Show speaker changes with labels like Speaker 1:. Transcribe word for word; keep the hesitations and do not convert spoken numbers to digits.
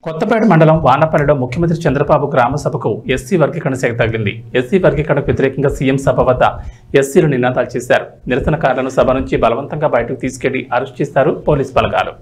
Speaker 1: కొత్తపేట మండలం వానపల్లిలో ముఖ్యమంత్రి చంద్రబాబు గ్రామ సభకు ఎస్సీ వర్గీకరణ శాఖ తగిలింది. ఎస్సీ వర్గీకరణకు వ్యతిరేకంగా సీఎం సభ వద్ద ఎస్సీలు నినాదాలు చేశారు. నిరసనకారులను సభ నుంచి బలవంతంగా బయటకు తీసుకెళ్లి అరెస్ట్ చేశారు పోలీసు బలగాలు.